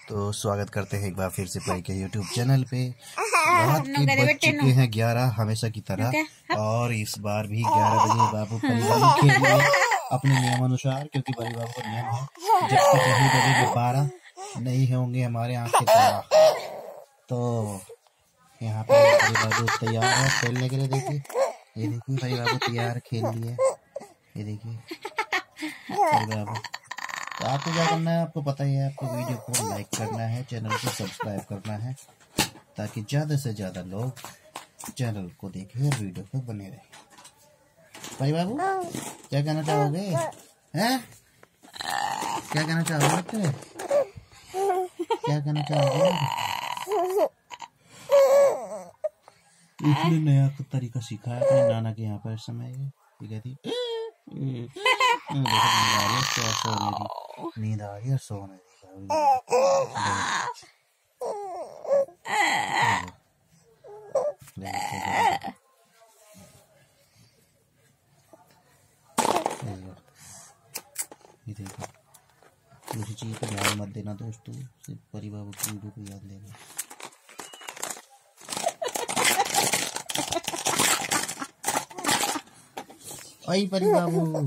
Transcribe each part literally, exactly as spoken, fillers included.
तो स्वागत करते हैं एक बार फिर से भाई के यूट्यूब चैनल पे। रात के बज चुके हैं ग्यारह हमेशा की तरह, और इस बार भी ग्यारह बजे बाबू परिवार खेल रहे अपने नियम अनुसार, क्योंकि परी बाबू का नियम है जब तक नहीं बजेंगे बारह नहीं होंगे हमारे आँख के तारा। तो यहाँ पे परी बाबू तैयार है खेलने के लिए। देखिए ये देखिए परी बाबू तैयार खेल लिए। ये देखिए परी बाबू। तो आपको क्या करना है, आपको पता ही है, आपको वीडियो को लाइक करना है, चैनल को सब्सक्राइब करना है, ताकि ज़्यादा से ज़्यादा लोग चैनल को देखें और वीडियो को बने रहे। भाई बाबू क्या कहना चाहोगे? हैं? क्या कहना चाहोगे तेरे? क्या कहना चाहोगे? इसने नया तरीका सीखा है अपने नाना के यहाँ पर। इस समय ये कहती नींद आ रही है, सोने दी। ये देखो किसी चीज पर ध्यान मत देना दोस्तों, सिर्फ परी बाबू की वीडियो को याद लेना। आई परी बाबू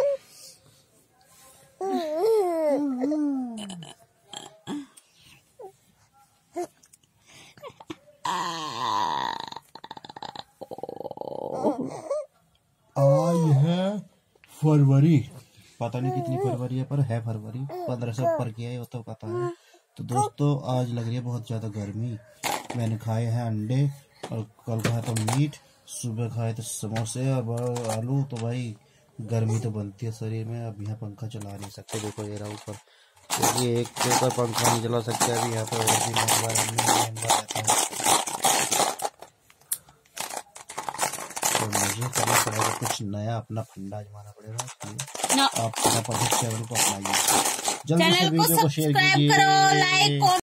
आज है फरवरी, पता नहीं कितनी फरवरी है, पर है फरवरी। पंद्रह से ऊपर की है वो तो पता है। तो दोस्तों आज लग रही है बहुत ज़्यादा गर्मी। मैंने खाए हैं अंडे, और कल खाया तो मीट, सुबह खाए तो समोसे और आलू। तो भाई गर्मी तो बनती है शरीर में। अब यहाँ पंखा चला नहीं सकते, देखो ये रहा ऊपर, क्योंकि एक के ऊपर पंखा नहीं चला सकते। अभी यहाँ पे और भी महंगा रहता है, तो मुझे करना पड़ेगा कुछ नया, अपना फंडा आजमाना पड़ेगा। इसलिए आप फटाफट चैनल को अपनाइए, जल्दी से वीडियो को शेयर कीजिए।